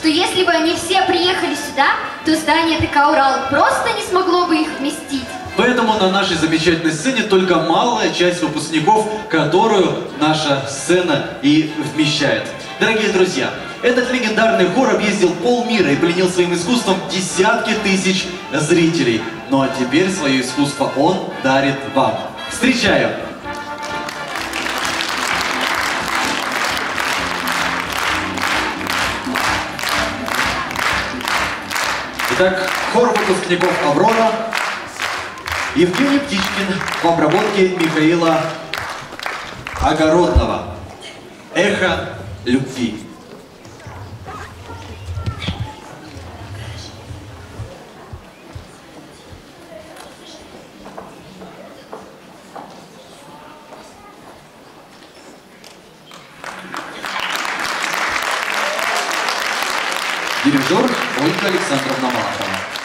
что если бы они все приехали сюда, то здание ТК «Урал» просто не смогло бы их вместить. Поэтому на нашей замечательной сцене только малая часть выпускников, которую наша сцена и вмещает. Дорогие друзья, этот легендарный хор объездил полмира и пленил своим искусством десятки тысяч зрителей. Ну а теперь свое искусство он дарит вам. Встречаем! Итак, хор выпускников «Аврора», Евгений Птичкин в обработке Михаила Огородного. «Эхо любви». Дирижер Ольга Александровна Малахова.